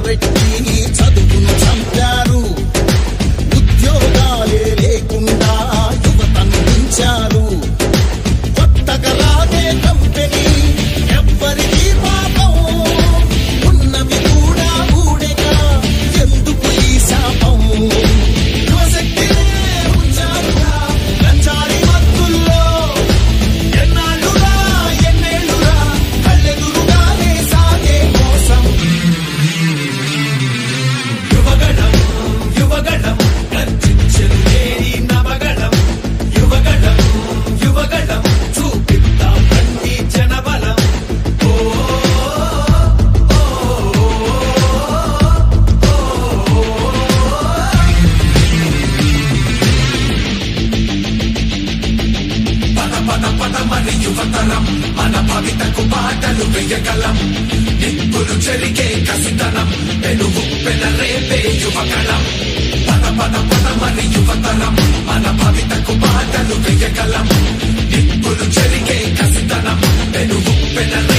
పెట్టి చదువును చంపారు. ఉద్యోగాలే లేకుండా యువతను పెంచారు. కొత్తగా రాగే కంపెనీ ఎవ్వరికీ పాపం, ఉన్నవి కూడా ఊడేగా ఎందుకు ఈ శాపం. యువశక్తినే ఉంచారుగా గంజాయి మత్తుల్లో, ఎన్నాళ్ళురా ఎన్నేళ్ళురా కళ్ళెదురుగానే సాగే కోసం. యువగణం యువగణం గర్జించెను లేని నవగణం. యువగణం యువగణం చూపిద్దాం రండి జనబలం. పద పద పద మరి యువతరం, మన భవితకు బాటలు వేయగలం. నిప్పులు చెరిగే కసితనం, పెనుగు పెనరేపే యువగణం. పద పద పద మరి యువతరం, మన భవితకు బాటలు వేయగలం. నిప్పులు చెరిగే కసితనం, పెనుగు పెనరేపే